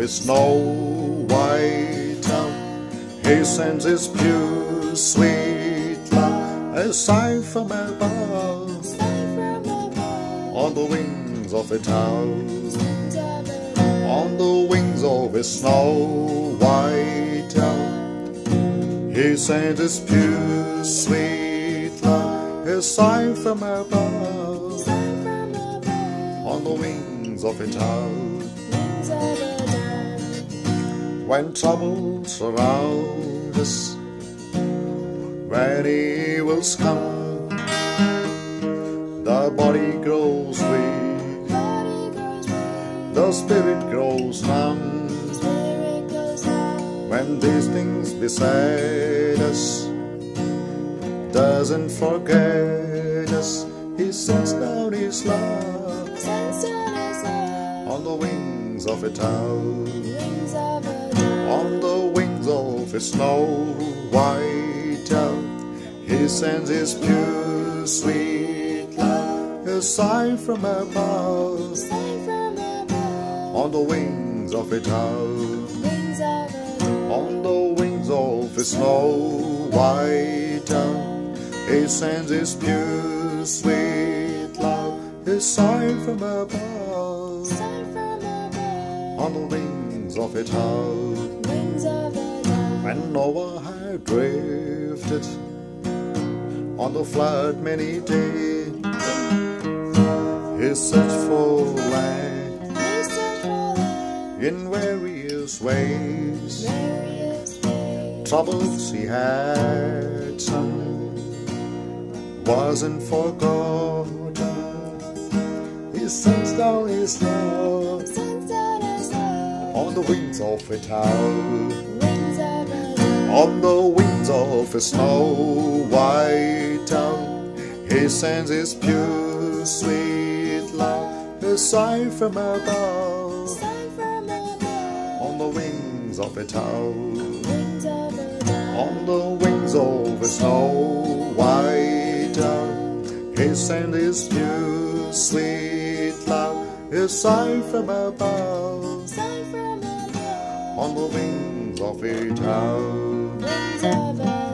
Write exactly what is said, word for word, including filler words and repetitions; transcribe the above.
his snow white dove. He sends his pure sweet love, a sign from above, on the wings of a dove, on the wings of his snow white dove. He sends his pure sweet love, a sign from above, on the wings of a dove. When troubles surround us, when evils come, the body grows weak, the spirit grows numb. When these things beset us, doesn't forget us, He sends down His love on the wings of a dove, on the wings of a snow white dove. He sends His pure sweet love, a sign from above, on the wings of a dove, on the wings of a snow white dove. He sends His pure sweet love, a sign from above, on the wings of a dove. When Noah had drifted on the flood many days, he searched for land in various ways. Troubles he had, some wasn't forgotten. He sends down His love on the wings of a dove, on the wings of a snow white dove. He sends His pure sweet love, a sign from above, on the wings of a dove, on the wings of a snow white dove. He sends His pure sweet love, a sign from above, on the wings of a dove.